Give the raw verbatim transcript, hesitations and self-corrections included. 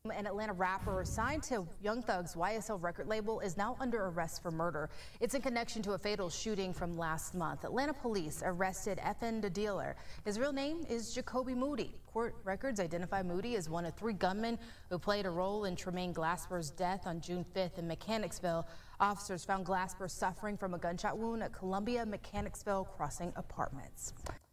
An Atlanta rapper signed to Young Thug's Y S L Record label is now under arrest for murder. It's in connection to a fatal shooting from last month. Atlanta police arrested F N Dadealer. His real name is Jacoby Moody. Court records identify Moody as one of three gunmen who played a role in Tremaine Glasper's death on June fifth in Mechanicsville. Officers found Glasper suffering from a gunshot wound at Columbia Mechanicsville Crossing Apartments.